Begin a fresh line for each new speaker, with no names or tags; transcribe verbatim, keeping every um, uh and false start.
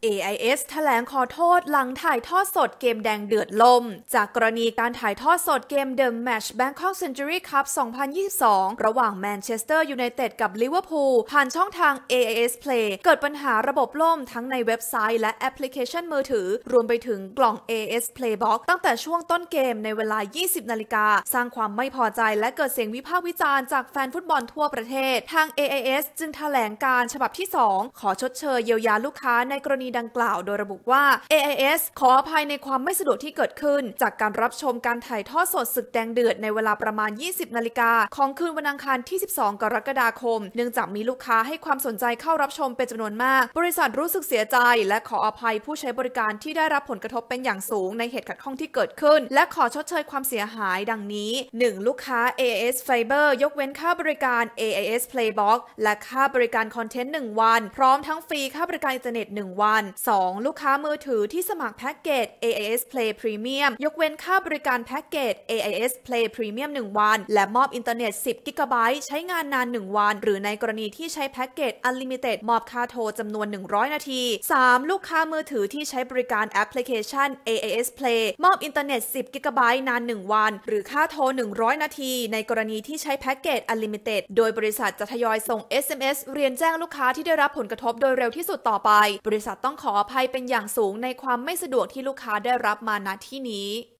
เอ ไอ เอส แถลงขอโทษหลังถ่ายทอดสดเกมแดงเดือดล่มจากกรณีการถ่ายทอดสดเกม The Match Bangkok Century Cup สองพันยี่สิบสอง ระหว่างแมนเชสเตอร์ยูไนเต็ดกับลิเวอร์พูลผ่านช่องทาง เอ ไอ เอส Play เกิดปัญหาระบบล่มทั้งในเว็บไซต์และแอปพลิเคชันมือถือรวมไปถึงกล่อง เอ ไอ เอส Play Box ตั้งแต่ช่วงต้นเกมในเวลา ยี่สิบนาฬิกาสร้างความไม่พอใจและเกิดเสียงวิพากษ์วิจารณ์จากแฟนฟุตบอลทั่วประเทศทาง เอ ไอ เอส จึงแถลงการฉบับที่สองขอชดเชยเยียวยาลูกค้าในกรณีดังกล่าวโดยระบุว่า เอ ไอ เอส ขออภัยในความไม่สะดวกที่เกิดขึ้นจากการรับชมการถ่ายทอดสดศึกแดงเดือดในเวลาประมาณ ยี่สิบนาฬิกาของคืนวันอังคารที่ สิบสอง กรกฎาคมเนื่องจากมีลูกค้าให้ความสนใจเข้ารับชมเป็นจำนวนมากบริษัทรู้สึกเสียใจและขออภัยผู้ใช้บริการที่ได้รับผลกระทบเป็นอย่างสูงในเหตุขัดข้องที่เกิดขึ้นและขอชดเชยความเสียหายดังนี้ หนึ่ง ลูกค้า เอ ไอ เอส Fiber ยกเว้นค่าบริการ เอ ไอ เอส Playbox และค่าบริการคอนเทนต์หนึ่งวันพร้อมทั้งฟรีค่าบริการอินเทอร์เน็ตหนึ่งวัน สอง ลูกค้ามือถือที่สมัครแพ็กเกจ เอ ไอ เอส Play Premium ยกเว้นค่าบริการแพ็กเกจ เอ ไอ เอส Play Premium หนึ่งวันและมอบอินเทอร์เน็ตสิบกิกะไบต์ใช้งานนานหนึ่งวันหรือในกรณีที่ใช้แพ็กเกจ Unlimited มอบค่าโทรจำนวนหนึ่งร้อยนาที สาม ลูกค้ามือถือที่ใช้บริการแอปพลิเคชัน เอ ไอ เอส Play มอบอินเทอร์เน็ตสิบกิกะไบต์นานหนึ่งวันหรือค่าโทรหนึ่งร้อยนาทีในกรณีที่ใช้แพ็กเกจ Unlimited โดยบริษัทจะทยอยส่ง เอส เอ็ม เอส เรียนแจ้งลูกค้าที่ได้รับผลกระทบโดยเร็วที่สุดต่อไปบริษัทต้องขออภัยเป็นอย่างสูงในความไม่สะดวกที่ลูกค้าได้รับมาณที่นี้